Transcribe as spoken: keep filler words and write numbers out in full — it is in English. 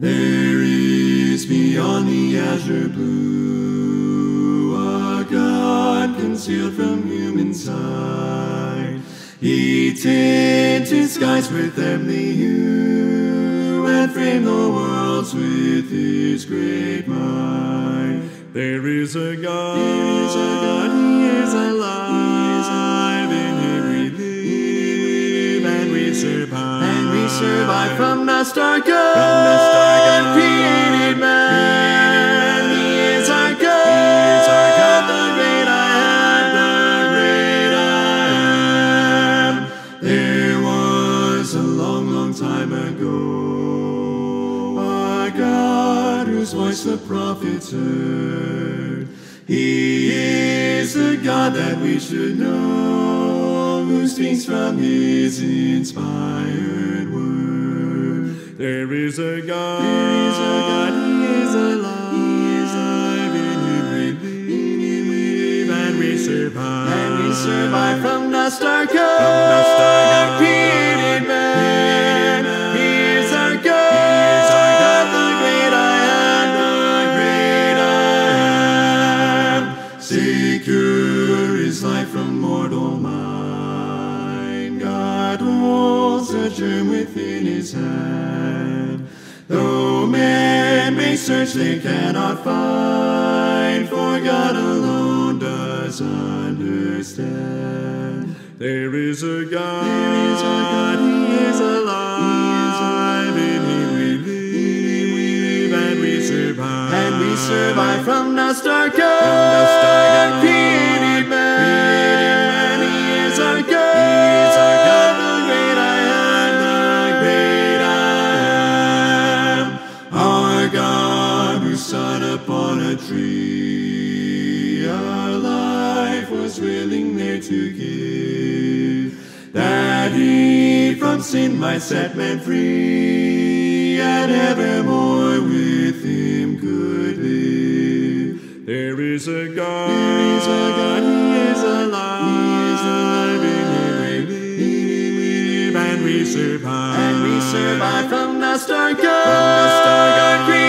There is beyond the azure blue a God concealed from human sight. He tinted skies with heavenly hue and framed the worlds with his great might. There is a God, there is a God, he is alive, he is alive. In him we live, and we survive, and we survive from the star God, from the star God created man. He is our God, he is our God, the great I am, the great I am. There was a long, long time ago a God whose voice the prophets heard. He is the God that we should know, who speaks from his inspired word. There is a God, there is a God, he is alive, he is alive. In him we live, and we survive, and we survive from the star God, from the star God created man. He is our God, he is our God, the great I am, the great I am. Secure is life from mortal mind. God holds a germ within his hand. Though men may search, they cannot find, for God alone does understand. There is a God, there is a God, he is alive, he is alive. In him we live, and we survive, and we survive from the star God, from the star God created man. He is our God, he is our God, the great I am, the great I am. Our God who sat upon a tree, our life was willing there to give, that he from sin might set men free, and evermore with him could live. There is a God, there is a God, he is alive, he is alive. In him we live, and we survive, and we survive from the star God, from the star God.